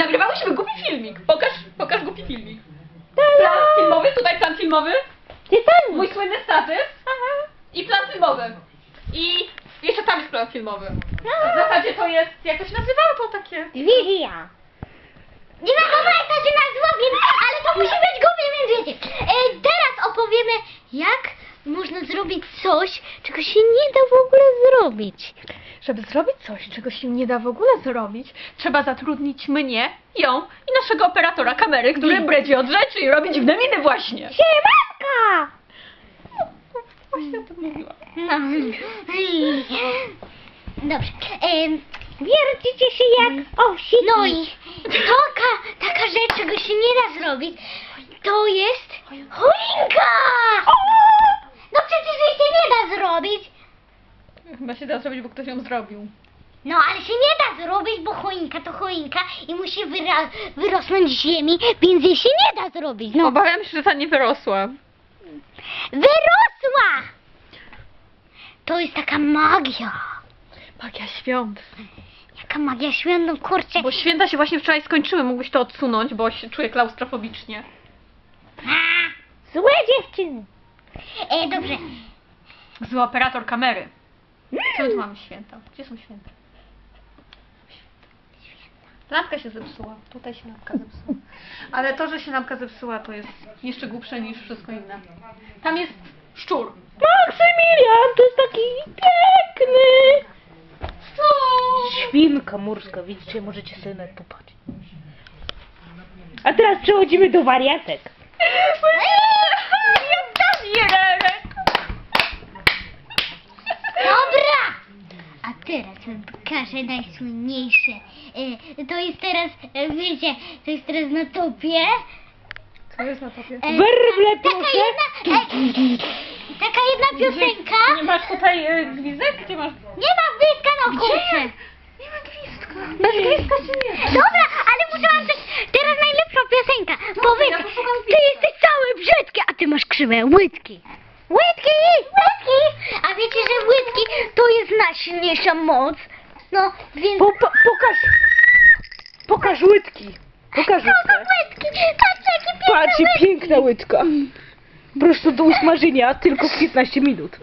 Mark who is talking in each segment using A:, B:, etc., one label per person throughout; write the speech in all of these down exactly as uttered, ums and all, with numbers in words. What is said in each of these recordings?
A: nagrywałyśmy głupi filmik. Pokaż, pokaż głupi filmik. Plan filmowy, tutaj plan filmowy.
B: Tytan!
A: Mój słynny statyw. I plan filmowy. I jeszcze tam jest plan filmowy. W zasadzie to jest, jak to się nazywało to takie?
B: Wizja!
C: Nie wiadomo jak to się nazywa, więc, ale to musi być głupie, więc wiecie. E, teraz opowiemy, jak można zrobić coś, czego się nie da w ogóle zrobić.
A: Żeby zrobić coś, czego się nie da w ogóle zrobić, trzeba zatrudnić mnie, ją i naszego operatora kamery, który bredzi od rzeczy i robi dziwne miny właśnie.
C: Siemanka!
A: Właśnie o tym mówiłam.
C: No. Dobrze. Em, Wiercicie się jak owsi. No i taka, taka rzecz, czego się nie da zrobić, to jest choinka! No przecież jej się nie da zrobić.
A: Chyba się da zrobić, bo ktoś ją zrobił.
C: No ale się nie da zrobić, bo choinka to choinka i musi wyra wyrosnąć z ziemi, więc jej się nie da zrobić. No.
A: Obawiam się, że ta nie wyrosła.
C: Wyrosła! To jest taka magia.
A: Magia świąt.
C: Jaka magia świąt, no kurczę.
A: Bo święta się właśnie wczoraj skończyły, mógłbyś to odsunąć, bo się czuję klaustrofobicznie.
C: A,
B: Złe dziewczyny!
C: e, dobrze.
A: Zły operator kamery. Co my tu mamy święta? Gdzie są święta? Lampka się zepsuła. Tutaj się lampka zepsuła. Ale to, że się lampka zepsuła, to jest jeszcze głupsze niż wszystko inne. Tam jest szczur.
B: Maksymilian, to jest taki piękny!
A: Co?
B: Świnka morska, widzicie, możecie sobie nawet popatrzeć. A teraz przechodzimy do wariatek.
C: Dobra! A teraz wam pokażę najsłynniejsze. E, to jest teraz, e, wiecie, to jest teraz na topie.
A: Co jest na topie?
C: E,
B: Werble,
C: taka
B: proszę.
C: jedna, e, taka jedna piosenka.
A: Nie masz tutaj y, gwizdek? Gdzie masz?
C: Nie ma gwizdka, no kurczę.
A: Nie ma gwizdka.
C: Bez gwizdka się nie da. Dobra, ale muszę wam coś... Teraz najlepsza piosenka. Powiedz,
A: ja poszukam
C: ty jesteś cały brzydki, a ty masz krzywe łydki. Łydki, łydki. A wiecie, że łydki to jest najsilniejsza moc. No, więc...
B: Po, po, pokaż. Pokaż łydki. Pokaż
C: Co to
B: łydkę.
C: łydki? Patrzcie, jakie piękne
B: Patrzcie,
C: łydki.
B: piękna łydka. Proszę do usmażenia tylko w piętnaście minut.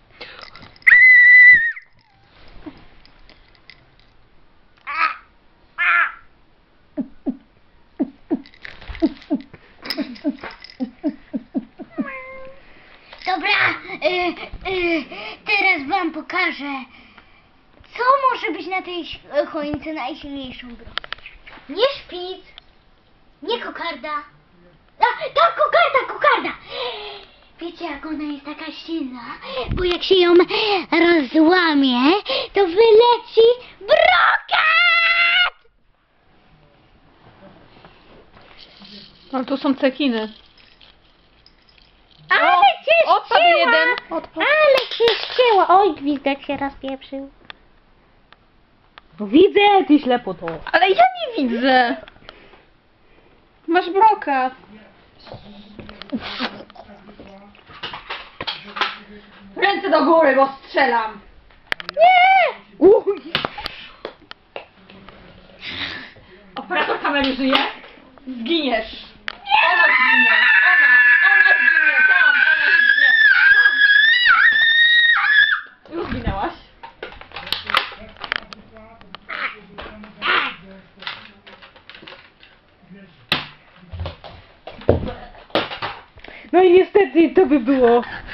C: Dobra, y, y, teraz wam pokażę, co może być na tej ś- choince najsilniejszą bronią. Nie szpic, nie kokarda. A, tak, kokarda, kokarda. Wiecie, jak ona jest taka silna? Bo jak się ją rozłamie, to wyleci brokat!
A: Ale tu są cekiny.
B: Ale
A: O,
B: cię
A: odpadł
B: ścięła.
A: jeden. Odpadł.
B: Ale cię ścięła. Oj, gwizdek się rozpieprzył. No widzę, ty ślepoto.
A: Ale ja nie widzę. Masz brokat. Ręce do góry, bo strzelam.
B: Nie! Uj.
A: Operator kamery żyje? Zginiesz. Ona zginie. Ona. Ona zginie. Tam. Ona zginie. Tam. Już zginęłaś.
B: No i niestety to by było